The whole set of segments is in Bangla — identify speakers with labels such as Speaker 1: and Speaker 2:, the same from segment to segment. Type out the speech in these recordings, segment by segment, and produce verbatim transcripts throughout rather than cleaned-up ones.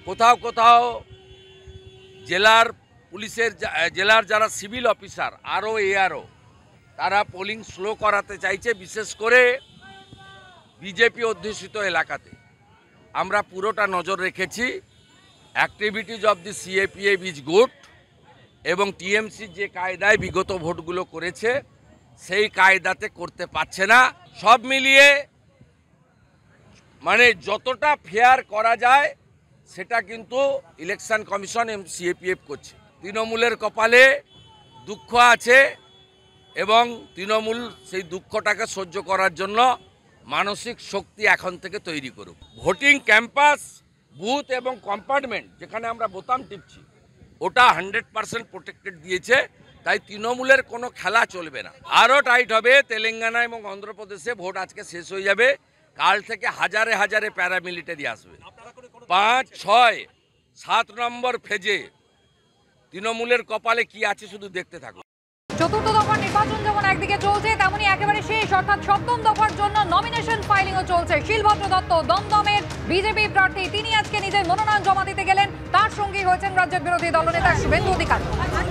Speaker 1: কোথাও কোথাও জেলার পুলিশের জেলার যারা সিভিল অফিসার আরও এআরও তারা পোলিং স্লো করাতে চাইছে, বিশেষ করে বিজেপি অধ্যুষিত এলাকাতে। আমরা পুরোটা নজর রেখেছি। Activities of the CAPF is good, এবং টিএমসি যে কায়দায় বিগত ভোটগুলো করেছে সেই কায়দাতে করতে পারছে না। সব মিলিয়ে মানে যতটা ফেয়ার করা যায় সেটা কিন্তু ইলেকশন কমিশন এবং সিএপিএফ করছে। তৃণমূলের কপালে দুঃখ আছে এবং তৃণমূল সেই দুঃখটাকে সহ্য করার জন্য মানসিক শক্তি এখন থেকে তৈরি করুক। ভোটিং ক্যাম্পাস, বুথ এবং কম্পার্টমেন্ট যেখানে আমরা বোতাম টিপছি ওটা হান্ড্রেড পার্সেন্ট প্রোটেক্টেড দিয়েছে, তাই তৃণমূলের কোনো খেলা চলবে না। আরও টাইট হবে। তেলেঙ্গানা এবং অন্ধ্রপ্রদেশে ভোট আজকে শেষ হয়ে যাবে, কাল থেকে হাজারে হাজারে প্যারামিলিটারি আসবে। পাঁচ ছয় সাত নম্বর ফেজে তৃণমূলের কপালে কি আছে শুধু দেখতে থাকুন।
Speaker 2: চতুর্থ দফার নির্বাচন যেমন একদিকে চলছে, তেমনি একেবারে শেষ অর্থাৎ সপ্তম দফার জন্য নমিনেশন ফাইলিংও চলছে। শিলভদ্র দত্ত দমদমের বিজেপি প্রার্থী, তিনি আজকে নিজের মনোনয়ন জমা দিতে গেলেন। তার সঙ্গী হয়েছেন রাজ্যের বিরোধী দলনেতা শুভেন্দু অধিকারী।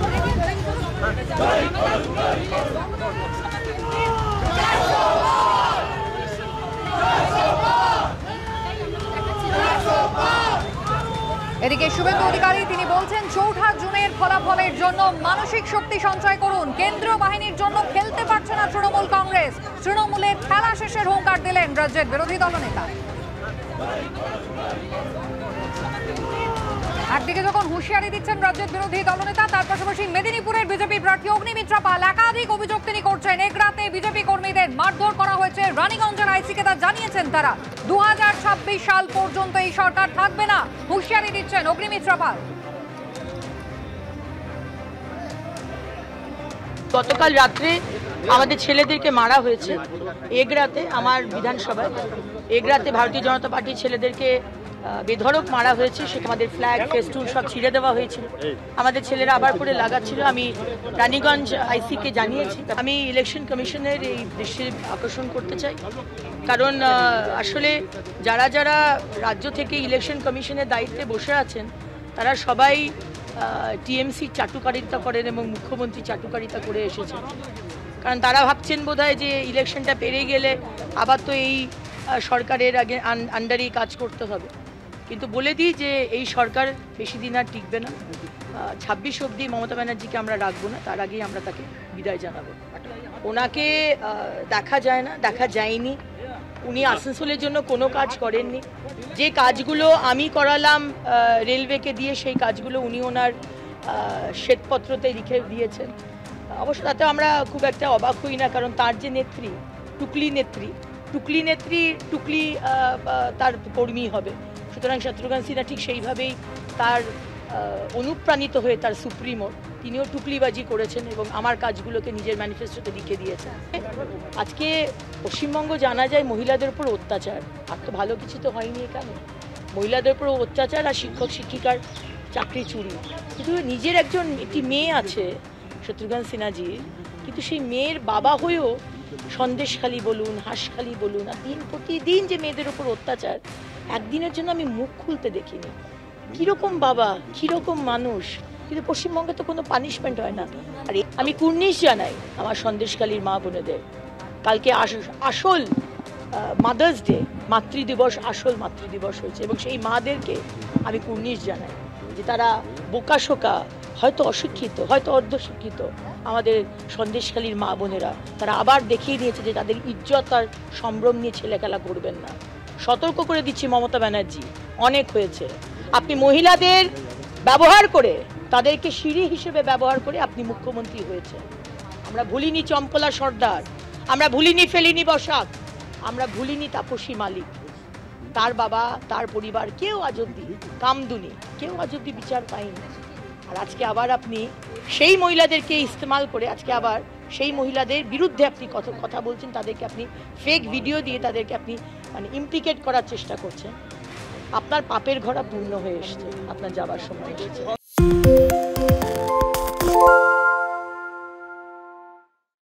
Speaker 2: এদিকে শুভেন্দু অধিকারী তিনি বলছেন চৌঠা জুনের ফলাফলের জন্য মানসিক শক্তি সঞ্চয় করুন। কেন্দ্রীয় বাহিনীর জন্য খেলতে পারছে না তৃণমূল কংগ্রেস। তৃণমূলের খেলা শেষের হুঙ্কার দিলেন রাজ্যের বিরোধী দলনেতা। একদিকে যখন হুঁশিয়ারি দিচ্ছেন রাজ্যের বিরোধী দলনেতা, তার পাশাপাশি মেদিনীপুরের বিজেপি প্রার্থী অগ্নিমিত্রা পাল একাধিক অভিযোগ তিনি করছেন। এগরাতে বিজেপি কর্মীদের মারধর করা হয়েছে। রানীগঞ্জের আইসিকে তা জানিয়েছেন তারা। দু হাজার ছাব্বিশ সাল পর্যন্ত এই সরকার থাকবে না, হুঁশিয়ারি দিচ্ছেন অগ্নিমিত্রা পাল।
Speaker 3: গতকাল রাত্রে আমাদের ছেলেদেরকে মারা হয়েছে এগরাতে, আমার বিধানসভায় এগরাতে ভারতীয় জনতা পার্টির ছেলেদেরকে বেধড়ক মারা হয়েছে। সেটা আমাদের ফ্ল্যাগ ফেস্টুন সব ছিঁড়ে দেওয়া হয়েছিল, আমাদের ছেলেরা আবার করে লাগাচ্ছিল। আমি রানীগঞ্জ আইসিকে জানিয়েছি। আমি ইলেকশন কমিশনের এই দৃষ্টির আকর্ষণ করতে চাই, কারণ আসলে যারা যারা রাজ্য থেকে ইলেকশন কমিশনের দায়িত্বে বসে আছেন তারা সবাই টিএমসি চাটুকারিতা করেন এবং মুখ্যমন্ত্রী চাটুকারিতা করে এসেছেন। কারণ তারা ভাবছেন বোধহয় যে ইলেকশনটা পেরিয়ে গেলে আবার তো এই সরকারের আগে আন্ডারেই কাজ করতে হবে। কিন্তু বলে দিই যে এই সরকার বেশি দিন আর টিকবে না। ছাব্বিশ অবধি মমতা ব্যানার্জিকে আমরা রাখবো না, তার আগেই আমরা তাকে বিদায় জানাবো। ওনাকে দেখা যায় না, দেখা যায়নি। উনি আসানসোলের জন্য কোনো কাজ করেননি। যে কাজগুলো আমি করালাম রেলওয়েকে দিয়ে, সেই কাজগুলো উনি ওনার শ্বেতপত্রতে লিখে দিয়েছেন। অবশ্য তাতে আমরা খুব একটা অবাক হই না, কারণ তার যে নেত্রী টুকলি নেত্রী টুকলি নেত্রী টুকলি তার কর্মী হবে। সুতরাং শত্রুঘ্ন সিনহা ঠিক সেইভাবেই তার অনুপ্রাণিত হয়ে তার সুপ্রিমো তিনিও টুকলিবাজি করেছেন এবং আমার কাজগুলোকে নিজের ম্যানিফেস্টোতে লিখে দিয়েছেন। আজকে পশ্চিমবঙ্গ জানা যায় মহিলাদের উপর অত্যাচার, আর তো ভালো কিছু তো হয়নি এখানে। মহিলাদের উপর অত্যাচার আর শিক্ষক শিক্ষিকার চাকরি চুরি। কিন্তু নিজের একজন একটি মেয়ে আছে শত্রুঘ্ন সিনহাজি, কিন্তু সেই মেয়ের বাবা হয়েও সন্দেশখালী বলুন, হাঁসখালী বলুন, আর দিন প্রতিদিন যে মেয়েদের উপর অত্যাচার, একদিনের জন্য আমি মুখ খুলতে দেখিনি। কীরকম বাবা, কীরকম মানুষ, কিন্তু পশ্চিমবঙ্গে তো কোনো পানিশমেন্ট হয় না। আর আমি কুর্নিশ জানাই আমার সন্দেশখালীর মা বোনেদের। কালকে আসল মাদার্স ডে, মাতৃদিবস, আসল মাতৃদিবস হয়েছে, এবং সেই মাদেরকে আমি কুর্নিশ জানাই যে তারা বোকাশোকা, হয়তো অশিক্ষিত, হয়তো অর্ধশিক্ষিত আমাদের সন্দেশখালীর মা বোনেরা, তারা আবার দেখিয়ে দিয়েছে যে তাদের ইজ্জত আর সম্ভ্রম নিয়ে ছেলেখেলা করবেন না। সতর্ক করে দিচ্ছি মমতা ব্যানার্জি, অনেক হয়েছে। আপনি মহিলাদের ব্যবহার করে, তাদেরকে সিঁড়ি হিসেবে ব্যবহার করে আপনি মুখ্যমন্ত্রী হয়েছে। আমরা ভুলিনি চম্পলা সর্দার, আমরা ভুলিনি ফেলিনি বসাক, আমরা ভুলিনি তাপসী মালিক, তার বাবা, তার পরিবার, কেউ আজ অব্দি, কামদুনি, কেউ আজ অব্দি বিচার পায়নি। আর আজকে আবার আপনি সেই মহিলাদেরকে ইস্তেমাল করে আজকে আবার সেই মহিলাদের বিরুদ্ধে আপনি কথা কথা বলছেন, তাদেরকে আপনি ফেক ভিডিও দিয়ে তাদেরকে আপনি মানে ইমপ্লিকেট করার চেষ্টা করছেন। আপনার পাপের ঘোড়া পূর্ণ হয়ে এসেছে, আপনার যাবার সময় এসেছে।